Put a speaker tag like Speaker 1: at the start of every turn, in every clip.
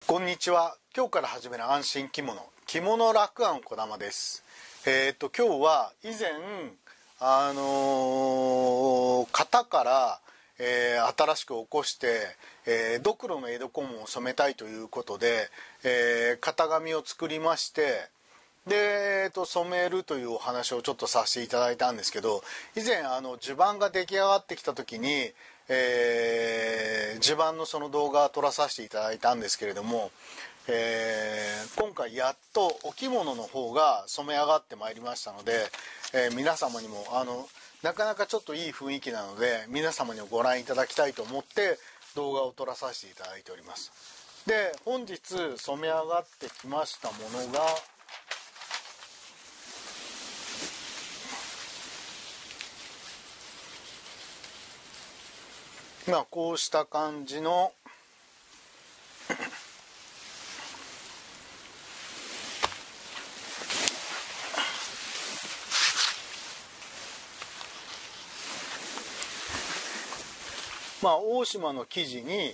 Speaker 1: こんにちは。今日から始める安心着物楽庵こだまです。今日は以前型から、新しく起こして、ドクロの江戸小紋を染めたいということで、型紙を作りまして、で、染めるというお話をちょっとさせていただいたんですけど、以前襦袢が出来上がってきた時に、襦袢のその動画を撮らさせていただいたんですけれども、今回やっとお着物の方が染め上がってまいりましたので、皆様にもなかなかちょっといい雰囲気なので皆様にもご覧いただきたいと思って動画を撮らさせていただいております。で、本日染め上がってきましたものがこうした感じの大島の生地に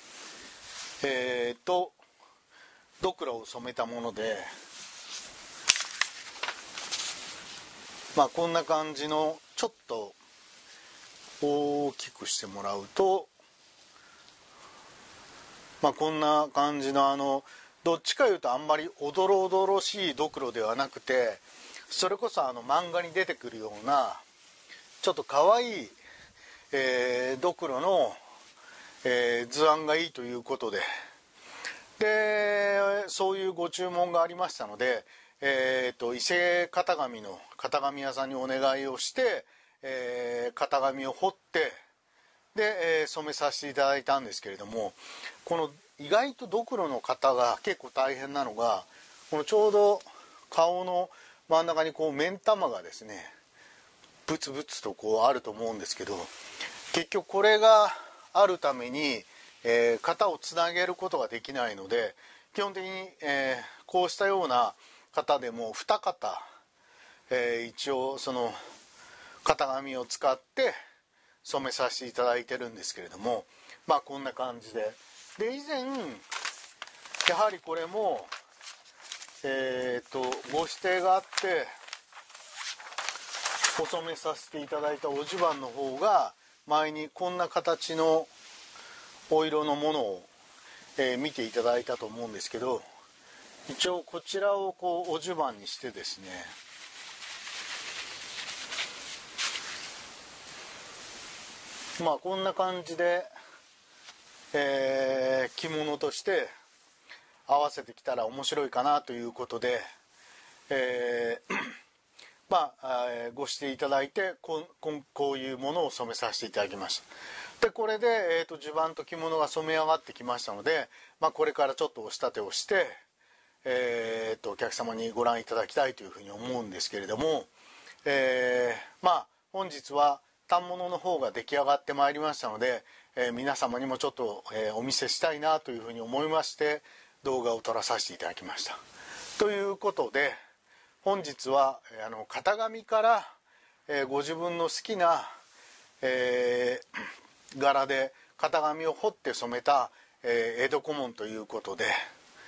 Speaker 1: ドクロを染めたもので、こんな感じのちょっと大きくしてもらうと、こんな感じのどっちかいうとあんまりおどろおどろしいドクロではなくて、それこそ漫画に出てくるようなちょっとかわいい、ドクロの、図案がいいということで、そういうご注文がありましたので、伊勢型紙の型紙屋さんにお願いをして、型紙を彫ってで、染めさせていただいたんですけれども、この意外とドクロの型が結構大変なのが、このちょうど顔の真ん中にこう目ん玉がですねブツブツとこうあると思うんですけど、結局これがあるために、型をつなげることができないので、基本的に、こうしたような型でも2型、一応その型紙を使って染めさせていただいてるんですけれども、こんな感じで、以前やはりこれもご指定があってお染めさせていただいたお襦袢の方が前にこんな形のお色のものを、見ていただいたと思うんですけど、一応こちらをこうお襦袢にしてですね、こんな感じで、着物として合わせてきたら面白いかなということで、ご指定いただいてこういうものを染めさせていただきました。でこれで、襦袢と着物が染め上がってきましたので、これからちょっとお仕立てをして、お客様にご覧いただきたいというふうに思うんですけれども、本日は反物の方が出来上がってまいりましたので、皆様にもちょっと、お見せしたいなというふうに思いまして動画を撮らさせていただきました。ということで本日は型紙から、ご自分の好きな、柄で型紙を彫って染めた、江戸小紋ということで、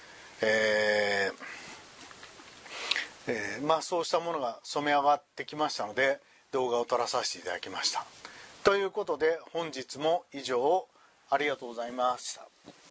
Speaker 1: そうしたものが染め上がってきましたので動画を撮らさせていただきました。ということで本日も以上ありがとうございました。